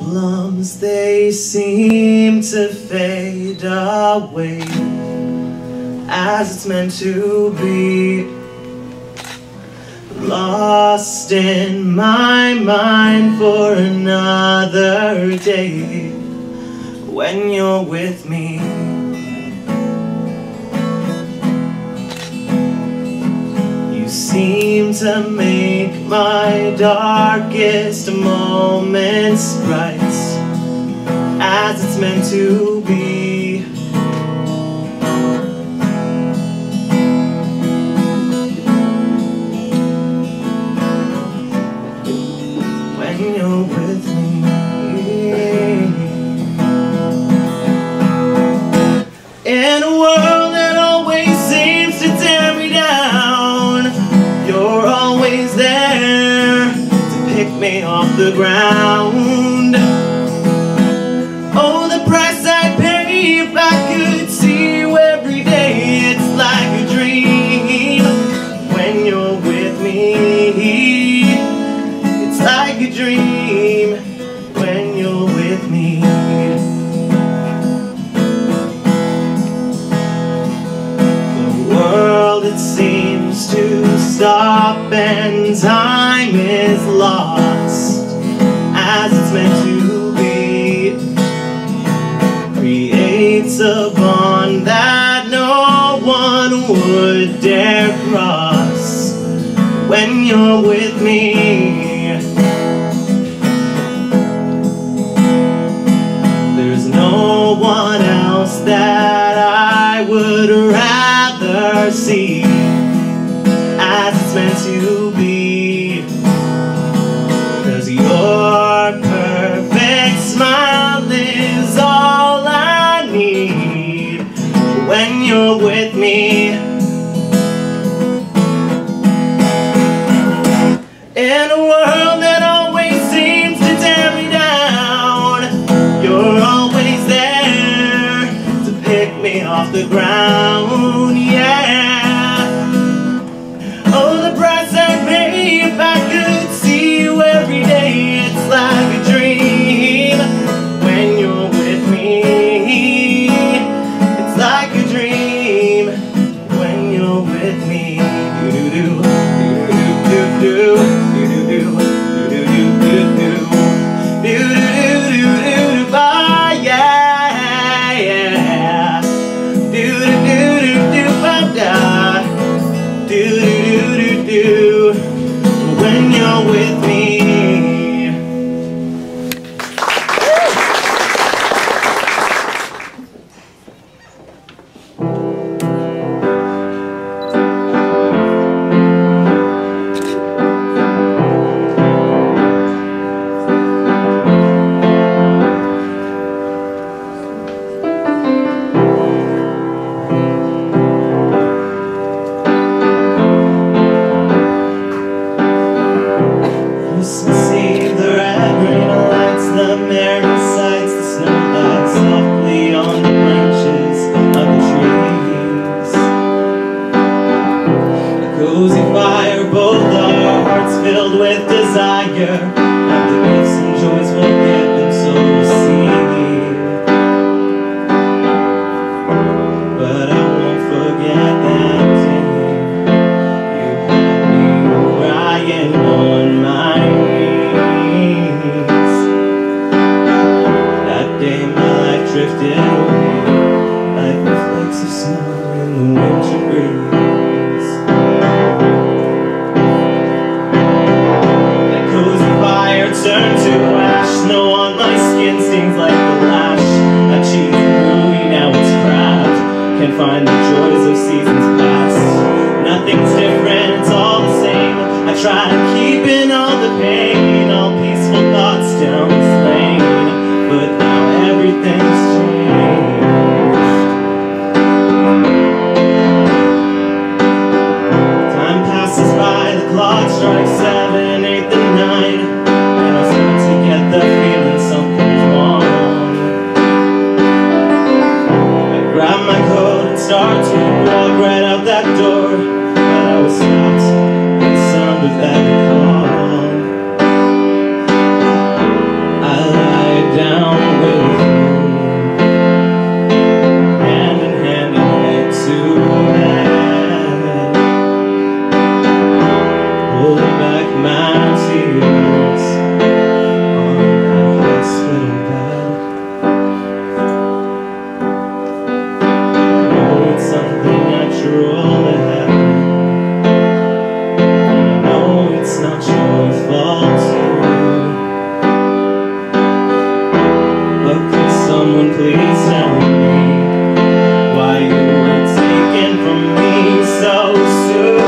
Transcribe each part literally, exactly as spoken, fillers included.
problems, they seem to fade away as it's meant to be. Lost in my mind for another day when you're with me. You seem to make my darkest moments bright as it's meant to be. When you're with me, in a world that always seems to tear me down, you're always there to pick me off the ground. Oh, the price I'd pay if I could see you every day. It's like a dream when you're with me. It's like a dream when you're with me. The world, it seems to stop and time is lost as it's meant to be. Creates a bond that no one would dare cross when you're with me. There's no one else that I would rather see as it's meant to be. 'Cause your perfect smile is all I need when you're with me. In a world that always seems to tear me down, you're always there to pick me off the ground, yeah. Oh, the price I'd pay if I could see you every day. It's like a dream when you're with me. It's like a dream when you're with me. Do-do-do, do-do-do-do-do. When you're with me. See the red green lights, the merry sights, the snow lights softly on the branches of the trees. A cozy fire, both our hearts filled with desire, of the gifts and joys we'll give and so receive. But I won't forget that day you had me crying on my drifted away like the flakes of snow in the winter breeze. That cozy fire turned to ash. Snow on my skin stings like the lash. That cheesy movie, now it's cracked. Can't find the joys of seasons past. Nothing's different, it's all the same. I try to keep in all the pain, all peaceful thoughts down this lane. But now everything's changed. Time passes by, the clock strikes seven, eight, and nine, and I start to get the feeling something's wrong. I grab my coat and start to walk right out that door, but I was stopped by the sound of that call. I my tears on that hospital bed. Oh, it's something natural to happen. I know it's not your fault too. But can someone please tell me why you were taken from me so soon?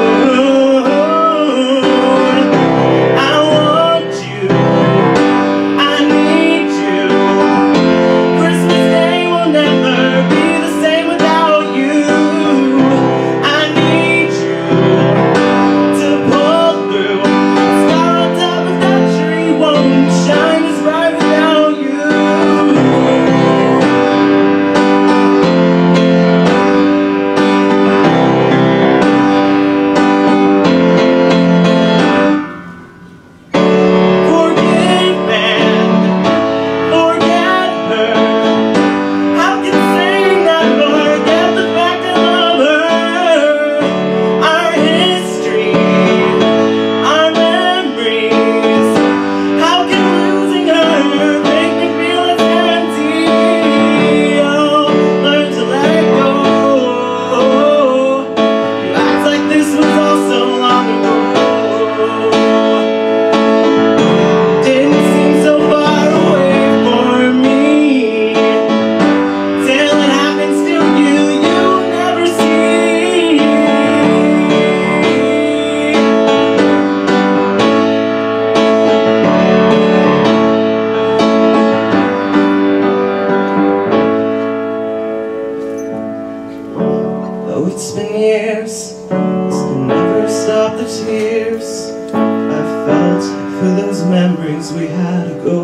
Oh, it's been years, still never stop the tears I felt for those memories we had ago.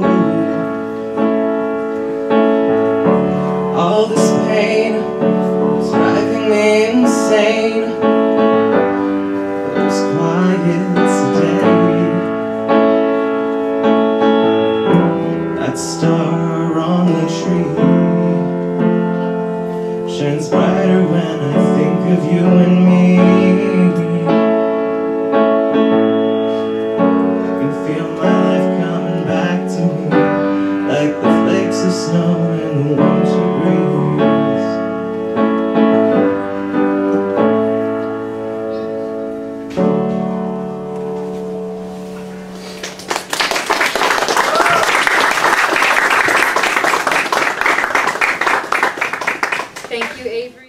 All this pain is driving me insane. Those quiets today, that star on the tree shines brighter when I think of you and me. I can feel my life coming back to me, like the flakes of snow in the winter breeze. Thank you, Avery.